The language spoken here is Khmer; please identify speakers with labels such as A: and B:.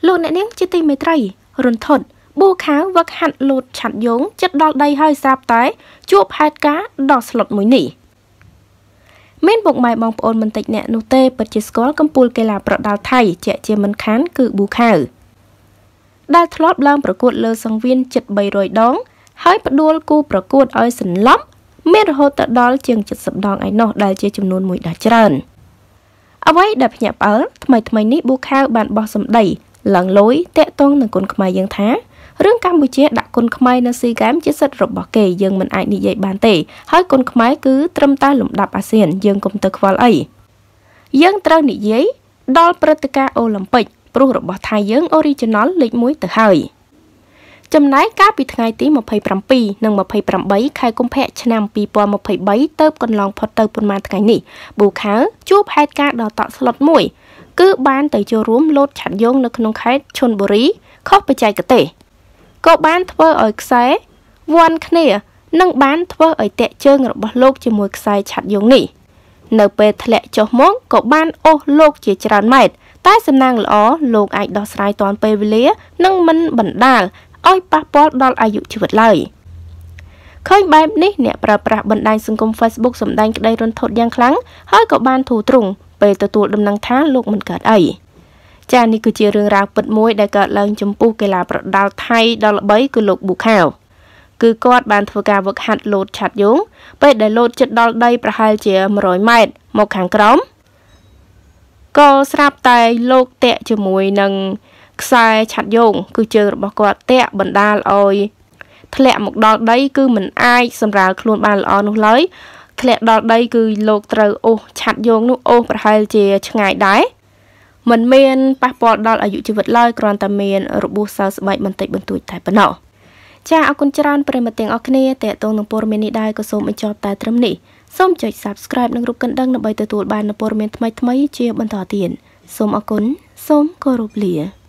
A: លោកអ្នកនាងជាទីមេត្រីរន្ធត់ប៊ូខាវវឹកហាត់លោតឆាត់យងចិត្តដល់ដីហើយស្រាប់តែជួបហេតុការណ៍ដ៏ស្លុតមួយនេះមានពុកម៉ែបងប្អូនមិនតិចអ្នកនោះទេពិតជាស្គាល់កំពូលកីឡាប្រដាល់ថៃជាជាមិនខានគឺប៊ូខាវដែលធ្លាប់ឡើងប្រកួតលើសង្វៀនជិត300ដងហើយផ្ដួលគូប្រកួតឲ្យសន្លប់មានរហូតដល់ជាង70ដងឯណោះដែលជាចំនួនមួយដ៏ច្រើនអ្វីដែលភ្ញាក់ផ្អើលថ្មីនេះប៊ូខាវបានបោះសម្ដីឡើងលយតាក់ទងនឹងគុណខ្មែរយើងថារឿងកម្ពុជាដាក់គុណខ្មែរនៅស៊ីហ្គេមជាសិទ្ធិរបស់គេយើងមិនអាចនិយាយបានទេហើយគុណខ្មែរគឺត្រឹមតែលំដាប់អាស៊ានយើងកុំទៅខ្វល់អីយើងត្រូវនិយាយដល់ព្រឹត្តិការណ៍អូឡ িম্প ិកព្រោះរបស់ថៃយើង original លេខ1ទៅហើយចំណែកកាលពីថ្ងៃទី27និង28ខែកុម្ភៈឆ្នាំ2023ទៅកន្លងផុតទៅប៉ុន្មានថ្ងៃនេះប៊ូខាវជួបហេតុការណ៍ដ៏តក់ស្លុតមួយគឺបានទៅចូលរួមលោតឆាត់យងនៅក្នុងខេត្តឈុនបុរីខុសបច្ចេកទេសក៏បានធ្វើឲ្យខ្សែវាន់គ្នានិងបានធ្វើឲ្យតាក់ជើងរបស់លោកជាមួយខ្សែឆាត់យងនេះនៅពេលធ្លាក់ចុះមកក៏បានអូសលោកជាច្រើនម៉ែត្រតែសំណាងល្អលោកអាចដោះស្រាយទាន់ពេលវេលានិងមិនបណ្ដាលឲ្យប៉ះពាល់ដល់អាយុជីវិតឡើយឃើញបែបនេះអ្នកប្រើប្រាស់បណ្ដាញសង្គម Facebook សម្ដែងក្តីរន្ធត់យ៉ាងខ្លាំងហើយក៏បានធូរទ្រូងពេលទទួលដំណឹងថាលោកមិនកើតអីចា៎នេះគឺជារឿងរ៉ាវពិតមួយដែលកើតឡើងចំពោះកីឡាប្រដាល់ថៃដ៏ល្បីគឺលោកប៊ូខាវគឺគាត់បានធ្វើការវឹកហាត់លោតឆាត់យងពេលដែលលោតជិតដល់ដីប្រហែលជា100ម៉ែត្រមកខាងក្រោមក៏ស្រាប់តែលោកតាក់ជាមួយនឹងខ្សែឆាត់យងគឺជើងរបស់គាត់តាក់បណ្ដាលឲ្យធ្លាក់មកដល់ដីគឺមិនអាចសម្រាលខ្លួនបានល្អនោះឡើយធ្លាក់ដល់ដីគឺលោកត្រូវអូសឆាត់យងនោះអូសប្រហែលជាឆ្ងាយដែរមិនមានប៉ះពាល់ដល់អាយុជីវិតឡើយគ្រាន់តែមានរបួសសើស្បែកបន្តិចបន្តួចតែប៉ុណ្ណោះចាអរគុណច្រើនប្រិយមិត្តទាំងអស់គ្នាតេតងនឹងព័ត៌មាននេះដែរក៏សូមបញ្ចប់តែត្រឹមនេះសូមចុច Subscribe និងរូបកណ្ដឹងដើម្បីទទួលបាននូវព័ត៌មានថ្មីៗជាបន្តទៀតសូមអរគុណសូមគោរពលា